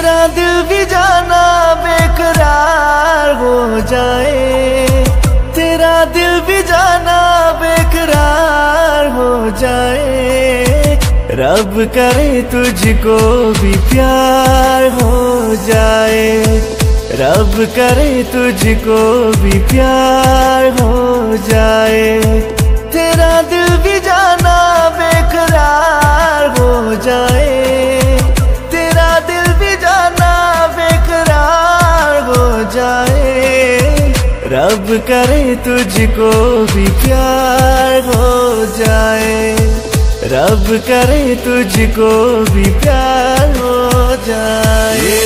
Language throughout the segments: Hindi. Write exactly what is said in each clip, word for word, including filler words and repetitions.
तेरा दिल भी जाना बेकरार हो जाए, तेरा दिल भी जाना बेकरार हो जाए। रब करे तुझको भी प्यार हो जाए, रब करे तुझको भी प्यार हो जाए। तेरा दिल भी जाना बेकरार हो जाए, तेरा दिल भी जाना बेकरार हो जाए। रब करे तुझको भी प्यार हो जाए, रब करे तुझको भी प्यार हो जाए।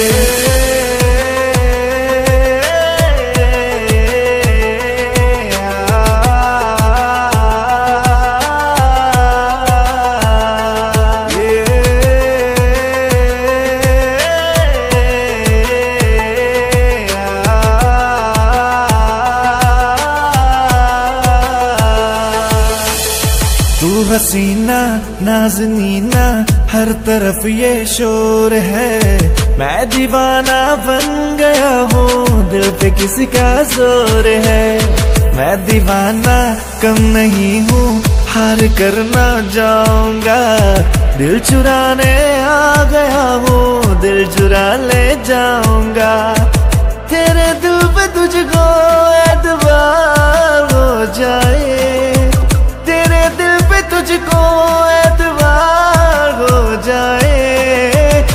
तू हसीना नाज़नीना हर तरफ ये शोर है, मैं दीवाना बन गया हूँ दिल पे किसी का जोर है। मैं दीवाना कम नहीं हूँ हार कर ना जाऊंगा, दिल चुराने आ गया हूँ दिल चुरा ले जाऊंगा। तेरे दिल पे तुझको